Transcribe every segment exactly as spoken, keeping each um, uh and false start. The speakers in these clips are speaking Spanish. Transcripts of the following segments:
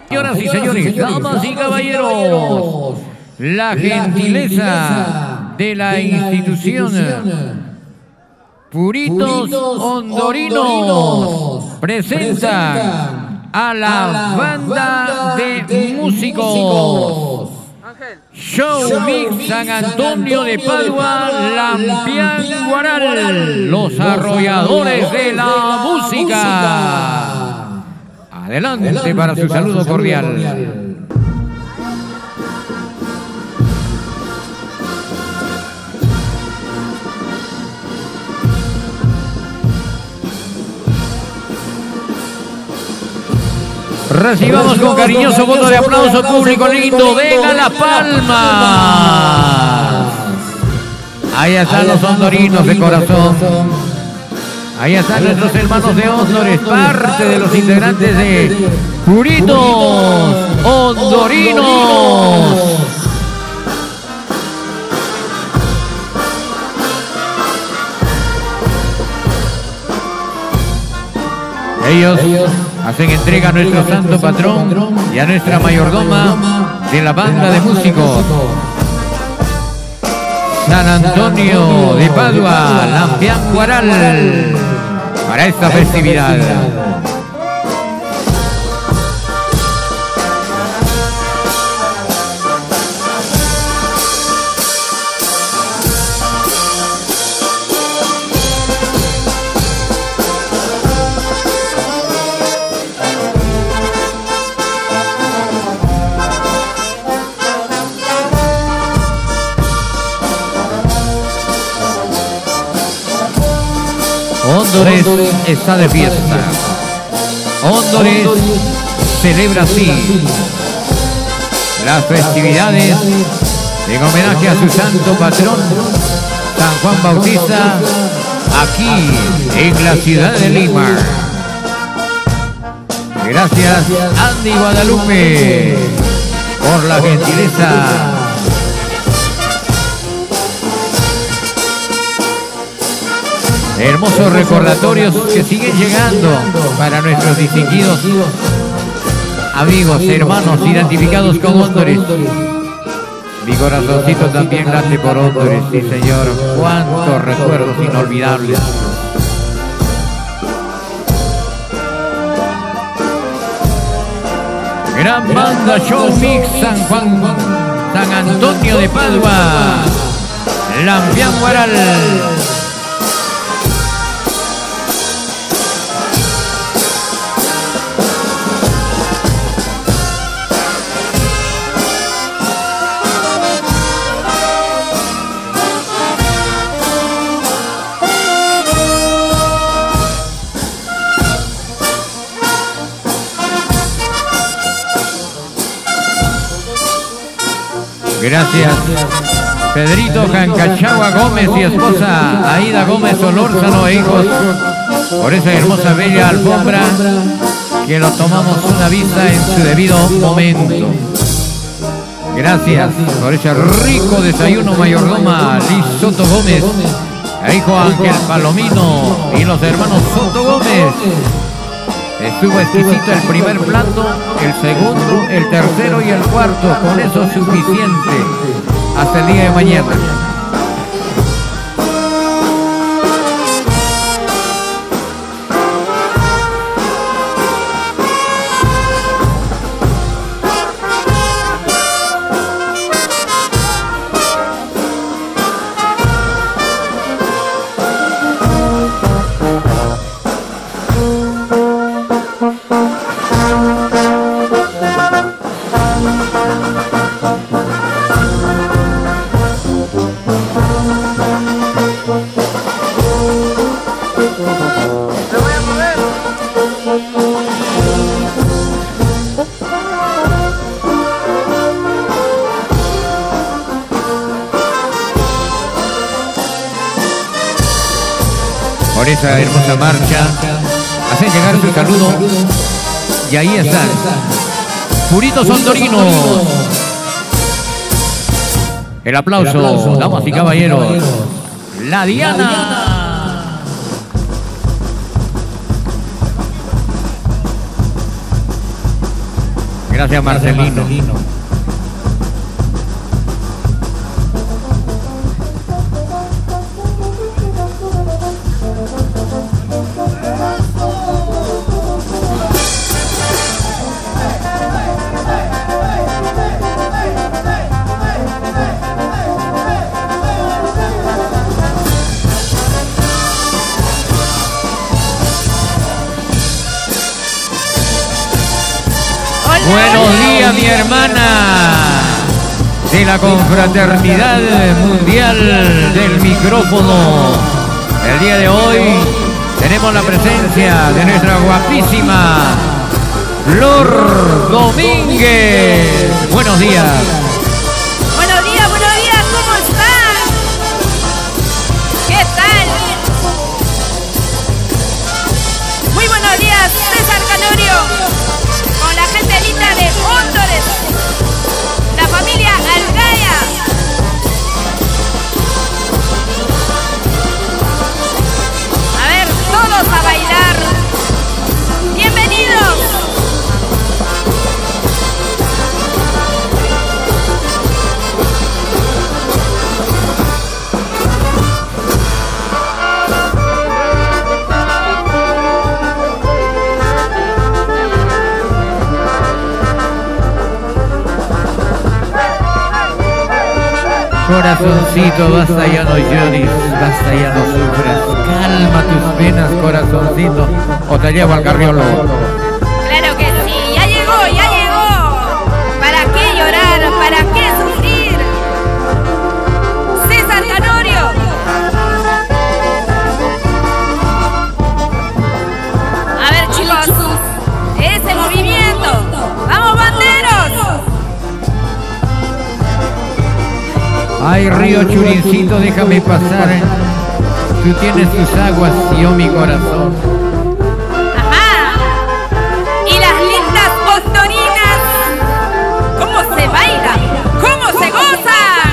Señoras y señores, damas y caballeros, la gentileza de la institución Puritos Hondorinos presenta a la banda de músicos Show Mix San Antonio de Padua, Lampián Guaral, los arrolladores de la música. Adelante, Adelante para su para saludo, su cordial. cordial. Recibamos con cariñoso voto de aplauso público lindo, venga La Palma. Ahí están los hondorinos de corazón. Ahí están nuestros hermanos de Hondores, parte de los integrantes de Puritos Hondorinos. Ellos hacen entrega a nuestro santo patrón y a nuestra mayordoma de la banda de músicos San Antonio de Padua, Lampián Guaral, para esta festividad. Hondores está de fiesta. Hondores celebra así las festividades en homenaje a su santo patrón San Juan Bautista, aquí en la ciudad de Lima. Gracias Andy Guadalupe por la gentileza. Hermosos recordatorios que siguen llegando para nuestros distinguidos amigos, hermanos identificados con Hondores. Mi corazoncito también late por Hondores, sí señor. Cuántos recuerdos inolvidables. Gran banda Show Mix San Juan, San Antonio de Padua, Lampián Guaral. Gracias, Pedrito Jancachagua Gómez y esposa Aida Gómez Solórzano e hijos, por esa hermosa bella alfombra que lo tomamos una vista en su debido momento. Gracias por ese rico desayuno, mayordoma Liz Soto Gómez, e hijo Ángel Palomino y los hermanos Soto Gómez. Estuvo exquisito el primer plato, el segundo, el tercero y el cuarto. Con eso suficiente hasta el día de mañana. Por esa hermosa marcha hacen llegar su saludo y ahí están Puritos Hondorinos. El aplauso, El aplauso damas y caballeros. caballeros. La Diana. La Diana. Gracias, Marcelino. Buenos días, mi hermana de la Confraternidad Mundial del Micrófono. El día de hoy tenemos la presencia de nuestra guapísima Flor Domínguez. Buenos días. Buenos días, buenos días, ¿cómo están? ¿Qué tal? Muy buenos días, César Canorio. Con la gente linda de Hóndores, la familia Algaya. A ver, todos a bailar. Bienvenidos. Corazoncito, basta ya no llores, basta ya no sufras. Calma tus penas, corazoncito, o te llevo al carriolo. Claro que sí, ya llegó, ya llegó. ¿Para qué llorar? ¿Para qué sufrir? César Canorio. A ver, chicos, ese movimiento. ¡Vamos, banderos! Ay, río Churincito, déjame pasar. Tú tienes tus aguas y yo mi corazón. Ajá. Y las lindas hondorinas. ¿Cómo se baila? ¿Cómo se goza?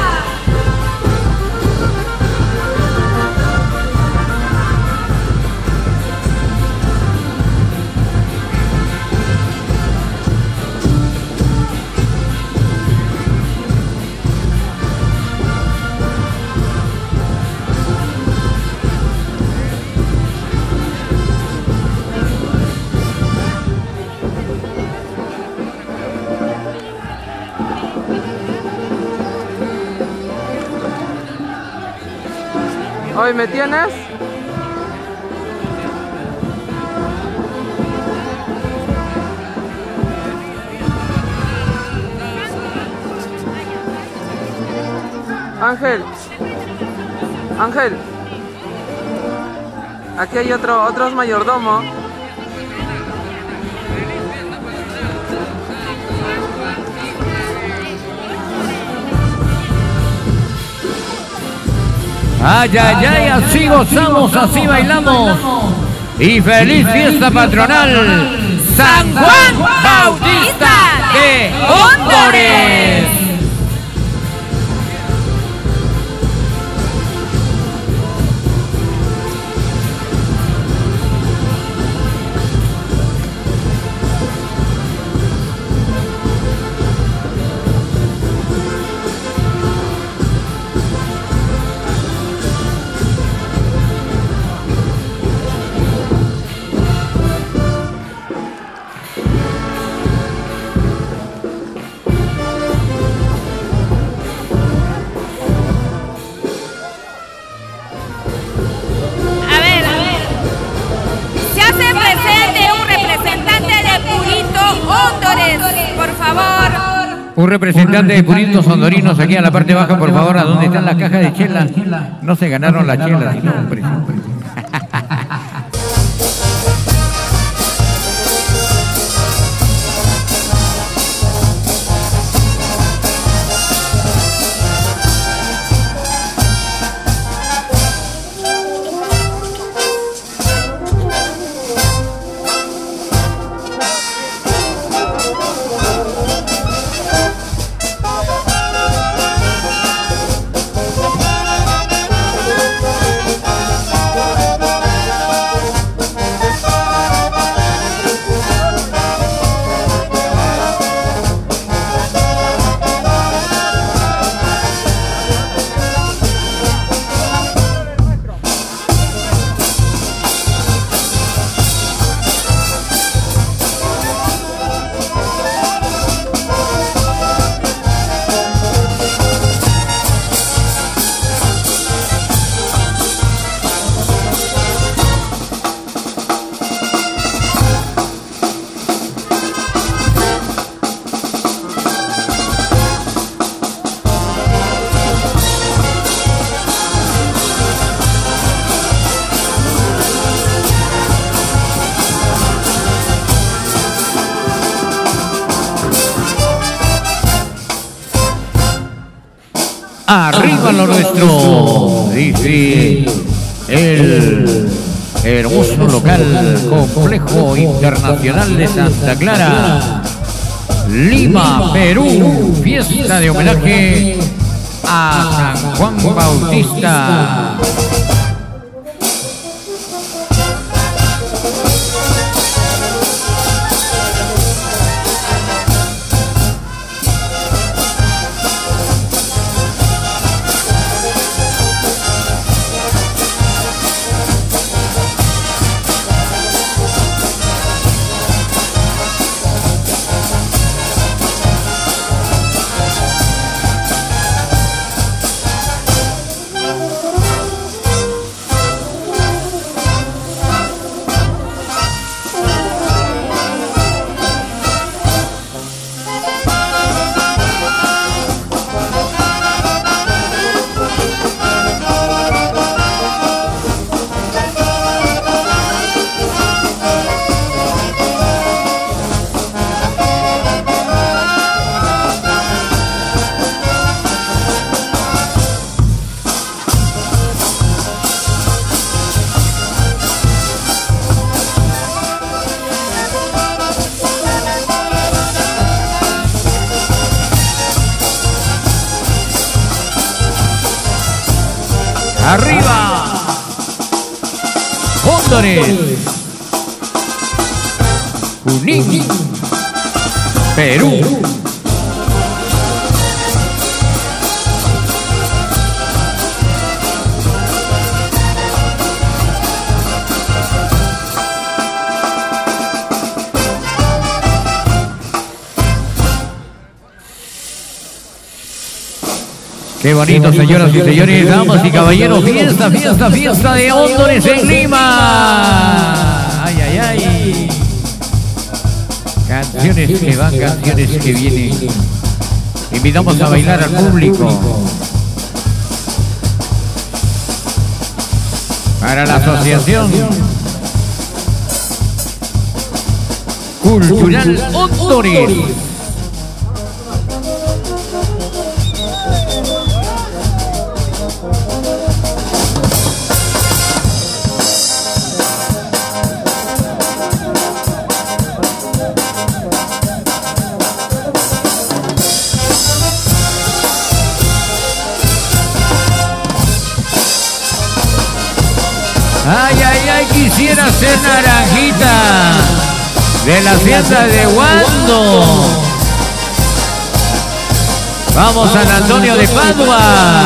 ¿Hoy me tienes? Ángel. Ángel. Aquí hay otro, otros mayordomo. Ay, ay, ay, así gozamos, así bailamos. Y feliz fiesta patronal, San Juan Bautista de Hóndores. Por favor. Un representante de Puritos Hondorinos aquí a la parte baja, por favor, a donde están las cajas de chela. No se ganaron la chela, sino un precio. arriba lo nuestro, dice el hermoso local Complejo Internacional de Santa Clara, Lima, Perú, fiesta de homenaje a San Juan Bautista. Arriba, Cóndores, Junín, Perú. Qué bonito, señoras y señores, damas y caballeros, fiesta, fiesta, fiesta de Hóndores en Lima. Ay, ay, ay. Canciones que van, canciones que vienen. Invitamos a bailar al público. Para la Asociación Cultural Hóndores. Ay, ay, ay, quisiera ser naranjita de la fiesta de Guando. Vamos a San Antonio de Padua.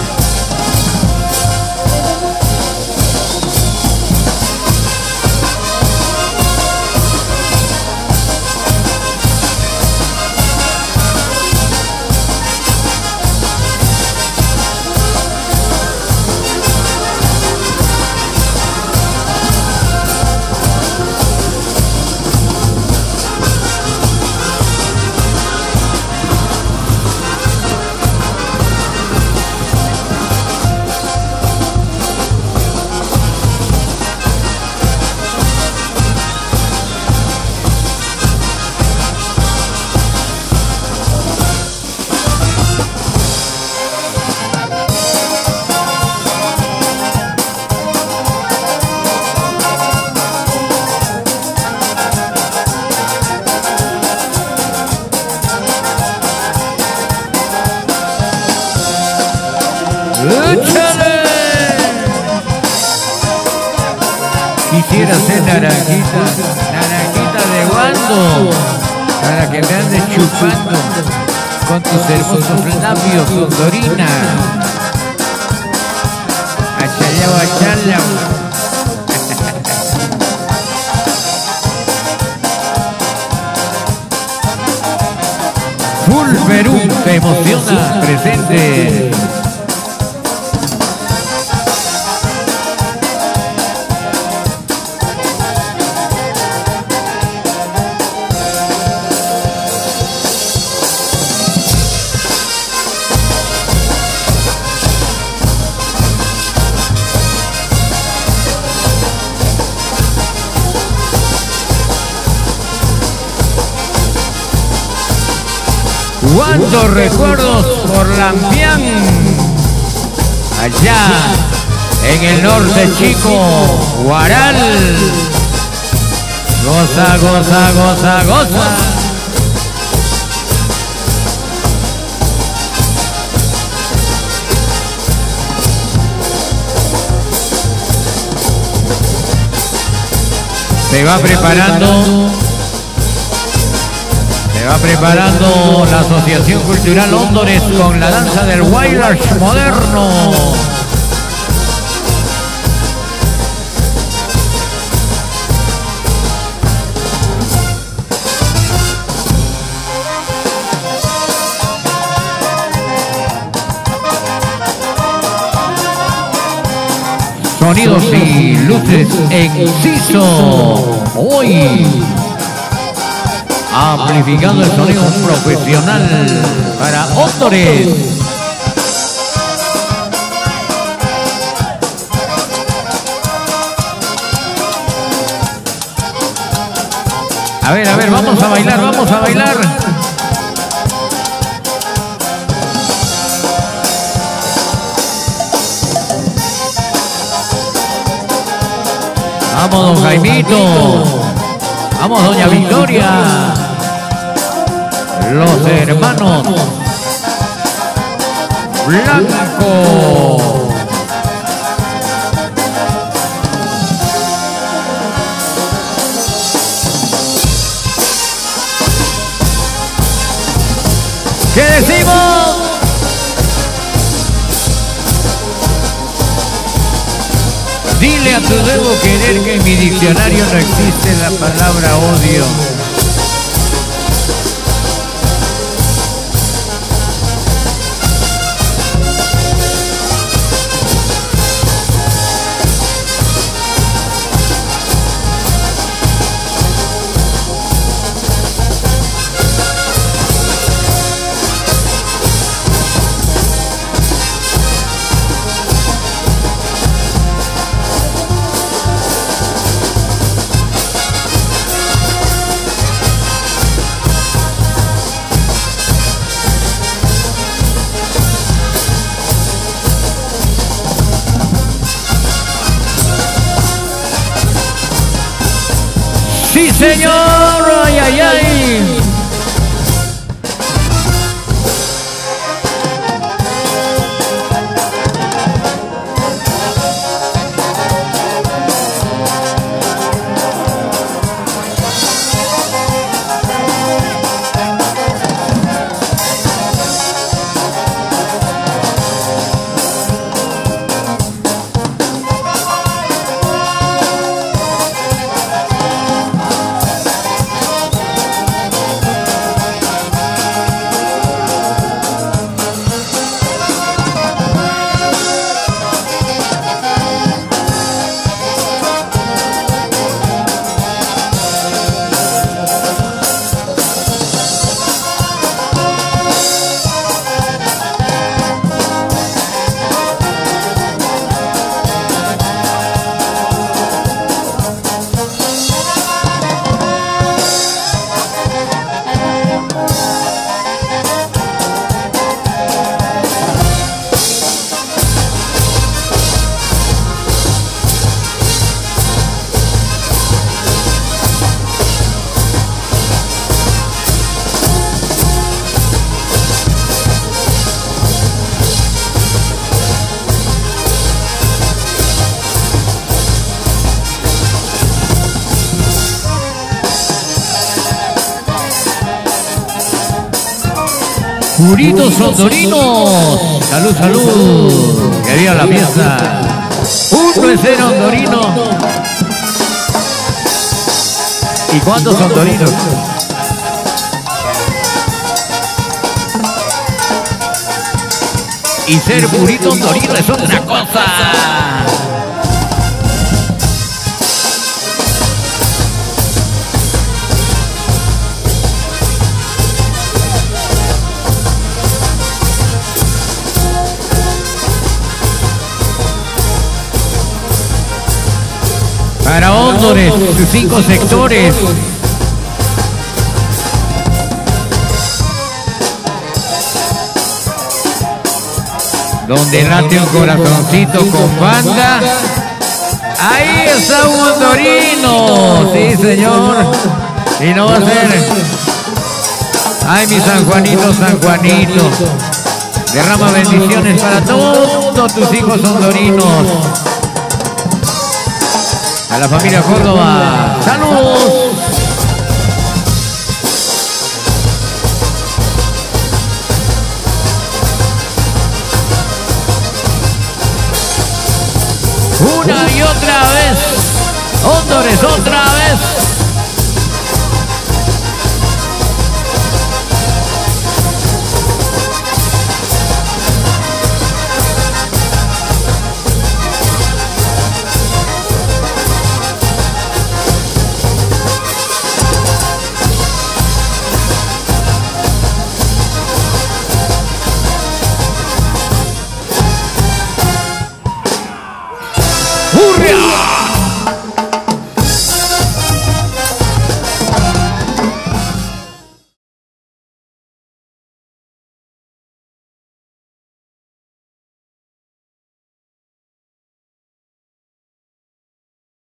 ¡Échale! Quisiera ser naranjita, naranjita de Guando, para que me andes chupando con tus hermosos labios, Ondorina. Achallao, achallao. Full Perú te emociona, presente. ¿Cuántos recuerdos por Lampián? allá en el norte chico, Guaral. Goza, goza, goza, goza. Se va preparando, se va preparando la Asociación Cultural Hóndores con la danza del Wailers moderno. Sonidos y luces Enciso. Hoy amplificando el sonido profesional para Hóndores. A ver, a ver, vamos a bailar, vamos a bailar. Vamos, don Jaimito. Vamos, doña Victoria. Los hermanos Blanco. ¿Qué decimos? Dile a tu debo querer que en mi diccionario no existe la palabra odio. ¡Sí, señor! ¡Ay, ay, ay! Puritos hondorinos. Salud, salud. Que viva la fiesta. Uno es el hondorino. ¿Y cuántos hondorinos? Y ser purito hondorino es otra cosa. Para Hóndores, sus cinco sectores. donde late un corazoncito con banda. Ahí está un hondorino, sí señor, y no va a ser. Ay, mi San Juanito, San Juanito, derrama bendiciones para todos tus hijos hondorinos. A la familia Córdoba, saludos. Una y otra vez, Hondores, otra vez.